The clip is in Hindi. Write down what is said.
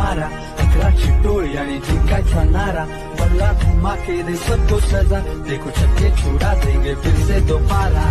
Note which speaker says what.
Speaker 1: हमारा, 11 चिट्टोर यानी जिंकायचा नारा, बल्ला घुमा के दे सबको सजा, देखो छक्के छुड़ा देंगे फिर से दोबारा।